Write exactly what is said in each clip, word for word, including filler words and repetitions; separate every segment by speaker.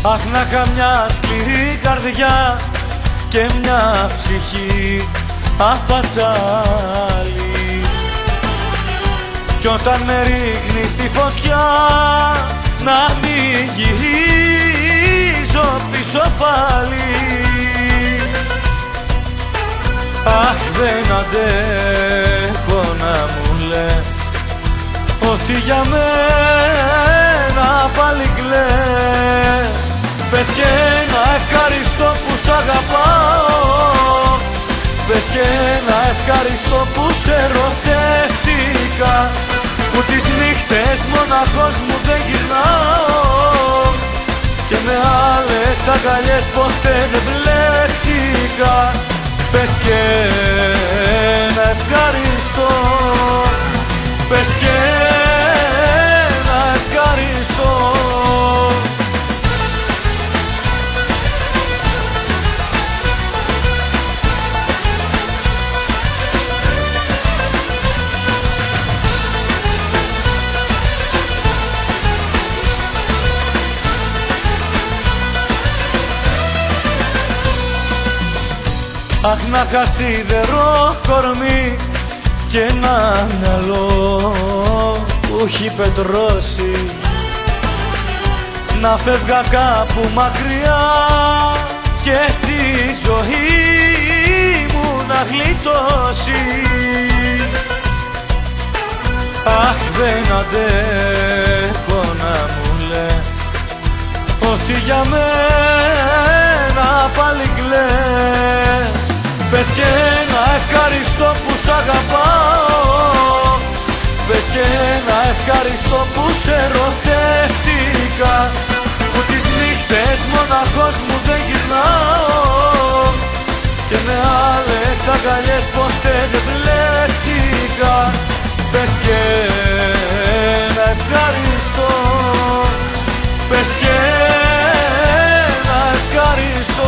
Speaker 1: Αχ, να είχα μια σκληρή καρδιά και μια ψυχή απατσάλι, κι όταν με ρίχνει στη φωτιά να μην γυρίζω πίσω πάλι. Αχ, δεν αντέχω να μου λες ότι για μένα πάλι κλαις. Πες και ένα ευχαριστώ που σ' αγαπάω, πες και ένα ευχαριστώ που σε ερωτεύτηκα, που τις νύχτες μοναχός μου δεν γυρνάω και με άλλες αγκαλιές ποτέ δεν μπλέχτηκα. Πες και ένα ευχαριστώ, πες και ένα ευχαριστώ. Αχ, να είχα σίδερο κορμί και ένα μυαλό που έχει πετρώσει, να φεύγα κάπου μακριά και έτσι η ζωή μου να γλιτώσει. Αχ, δεν αντέχω να μου λες ότι για μένα πάλι κλαις. Πες και ένα ευχαριστώ που σ' αγαπάω, πες και ένα ευχαριστώ που σε ερωτεύτηκα, που τις νύχτες μοναχός μου δεν γυρνάω και με άλλες αγκαλιές ποτέ δεν μπλέχτηκα. Πες και ένα ευχαριστώ, πες και ένα ευχαριστώ.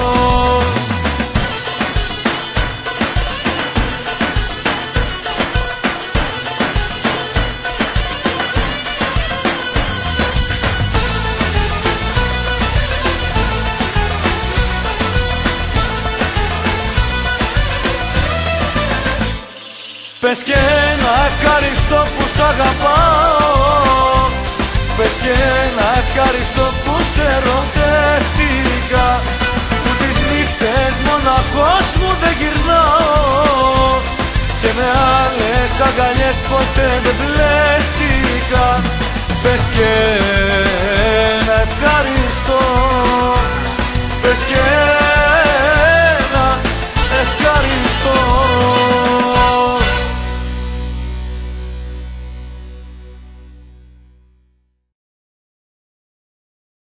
Speaker 1: Πες και ένα ευχαριστώ που σ' αγαπάω, πες και ένα ευχαριστώ που σε ερωτεύτηκα, που τις νύχτες μοναχός μου δεν γυρνάω και με άλλες αγκαλιές ποτέ δεν μπλέχτηκα. Πες και ένα ευχαριστώ, πες και